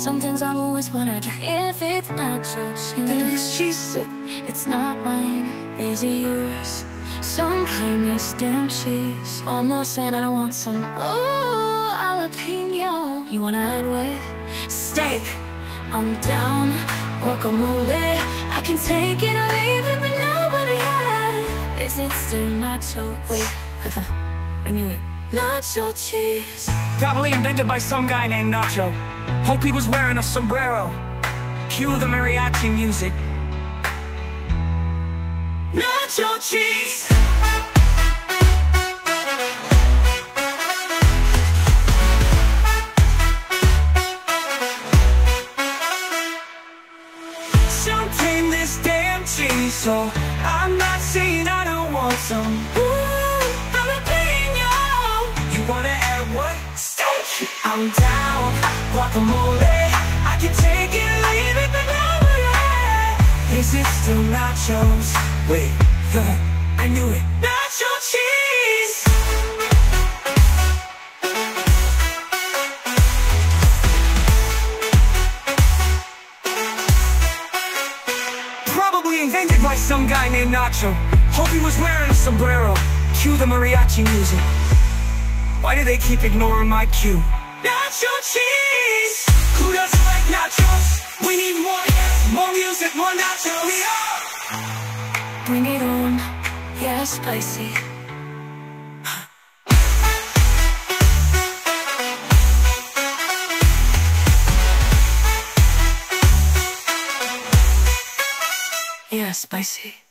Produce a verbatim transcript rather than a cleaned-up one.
Sometimes I always wonder if it's nachos. This cheese, it's not mine, is it yours? Some claim it's damn cheese. Almost saying I don't want some. Oh, jalapeno. You wanna add with steak? I'm down. Guacamole. I can take it or leave it, but nobody had. Is it still nacho? Wait, I knew it. Nacho cheese. Probably invented by some guy named Nacho. Hope he was wearing a sombrero. Cue the mariachi music. Nacho cheese. Some claim this damn cheese, so I'm not saying I don't want some. Ooh, jalapeno. You wanna add what? Steak. I'm down. Guacamole. I can take it or leave it, but now yeah. Is it still nachos? Wait, huh, I knew it. Nacho cheese. Probably invented by some guy named Nacho. Hope he was wearing a sombrero. Cue the mariachi music. Why do they keep ignoring my cue? Nacho cheese. Who doesn't like nachos? We need more, more music, more nachos. Bring it on, yeah, spicy. Yeah, spicy.